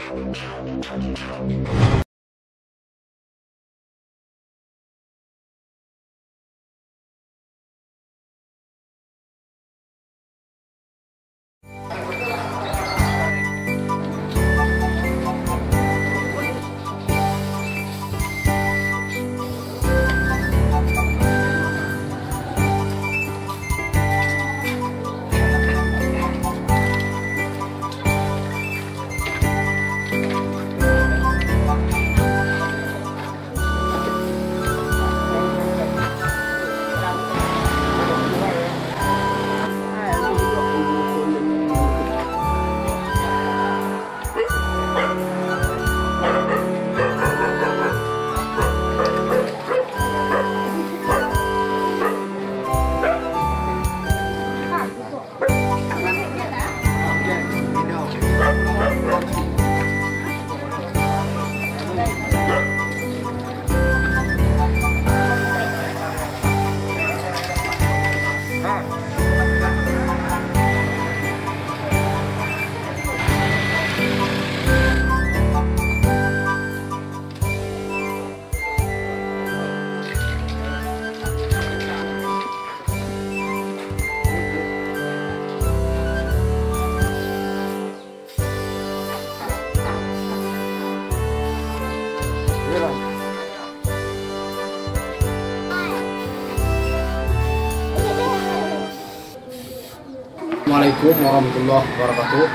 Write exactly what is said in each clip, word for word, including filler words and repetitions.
Assalamualaikum warahmatullahi wabarakatuh.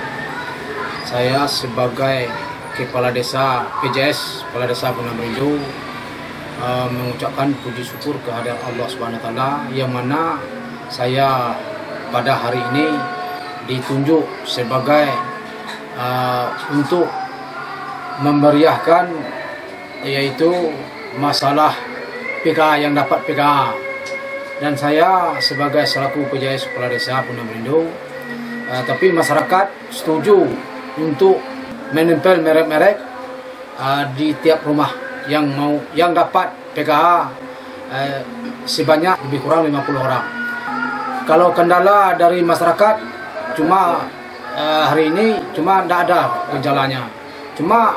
Saya sebagai Kepala Desa P J S, Kepala Desa Punan Merindu, uh, mengucapkan puji syukur kehadirat Allah Subhanahu Wa Taala yang mana saya pada hari ini ditunjuk sebagai uh, untuk memeriahkan yaitu masalah P K A yang dapat P K A. Dan saya sebagai selaku P J S Kepala Desa Punan Merindu, uh, tapi masyarakat setuju untuk menempel merek-merek uh, di tiap rumah yang mau yang dapat P K A uh, sebanyak lebih kurang lima puluh orang. Kalau kendala dari masyarakat cuma uh, hari ini cuma tidak ada kendalanya. Cuma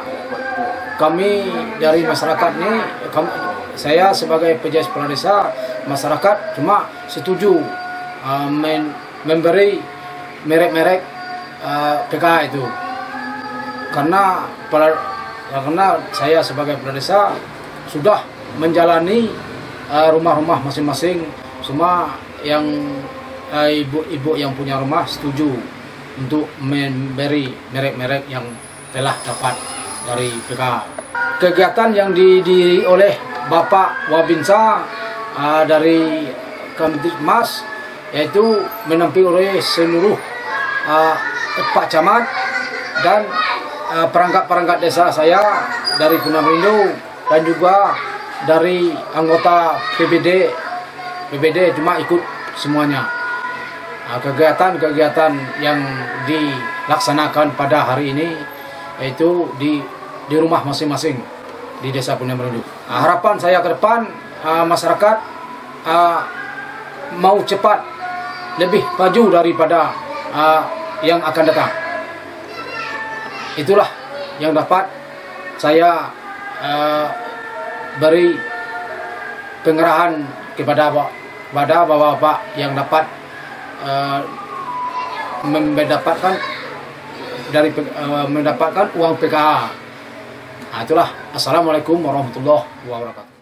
kami dari masyarakat ini, kami, saya sebagai P J S Kepala Desa, masyarakat cuma setuju uh, men, memberi merek-merek uh, P K A itu karena karena saya sebagai Kepala Desa sudah menjalani rumah-rumah uh, masing-masing. Semua yang ibu-ibu uh, yang punya rumah setuju untuk memberi merek-merek yang telah dapat dari P K A. Kegiatan yang didirikan oleh Bapak Wabinsa uh, dari Kamtibmas yaitu menampilkan seluruh uh, Pak Camat dan uh, perangkat-perangkat desa saya dari Punan Merindu dan juga dari anggota P B D P B D cuma ikut semuanya. Kegiatan-kegiatan uh, yang dilaksanakan pada hari ini yaitu di di rumah masing-masing di Desa Punan Merindu. Uh, harapan saya ke depan uh, masyarakat uh, mau cepat lebih maju daripada uh, yang akan datang. Itulah yang dapat saya uh, beri pengerahan kepada kepada bapak-bapak yang dapat uh, mendapatkan dari uh, mendapatkan uang P K A. Nah, itulah. Assalamualaikum warahmatullahi wabarakatuh.